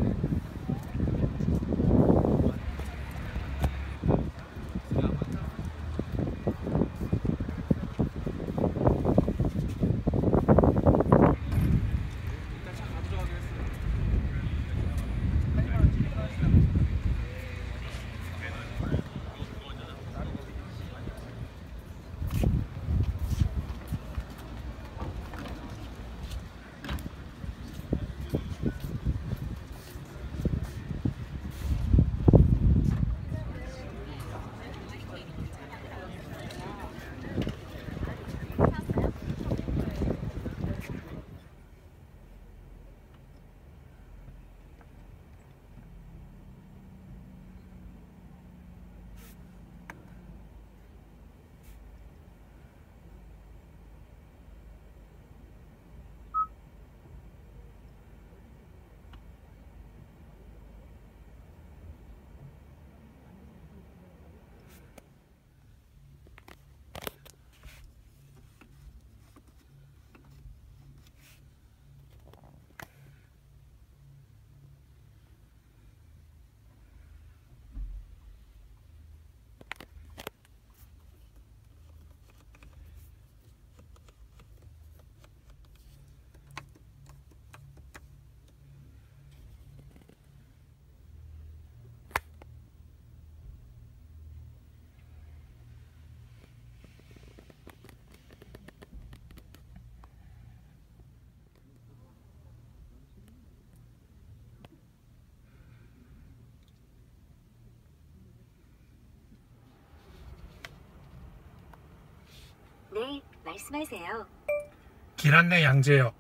네, 말씀하세요. 길 안내 양재역.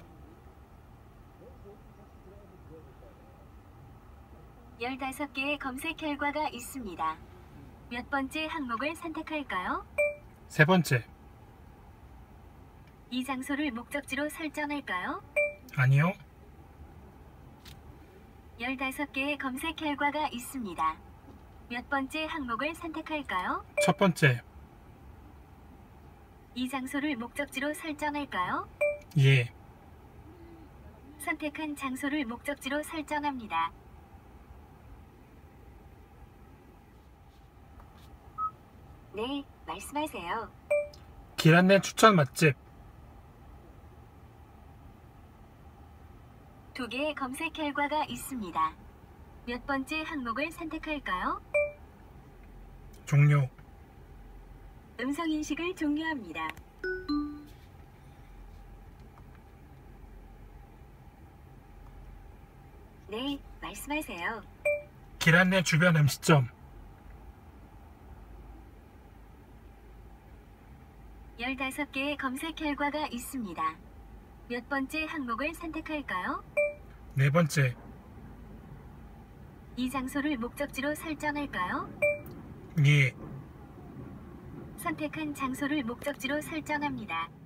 15개의 검색 결과가 있습니다. 몇 번째 항목을 선택할까요? 세 번째. 이 장소를 목적지로 설정할까요? 아니요. 15개의 검색 결과가 있습니다. 몇 번째 항목을 선택할까요? 첫 번째. 이 장소를 목적지로 설정할까요? 예. 선택한 장소를 목적지로 설정합니다. 네, 말씀하세요. 길 안내 추천 맛집. 2개의 검색 결과가 있습니다. 몇 번째 항목을 선택할까요? 종료. 음성인식을 종료합니다. 네, 말씀하세요. 길 안내 주변 음식점. 15개의 검색 결과가 있습니다. 몇 번째 항목을 선택할까요? 네 번째. 이 장소를 목적지로 설정할까요? 예. 선택한 장소를 목적지로 설정합니다.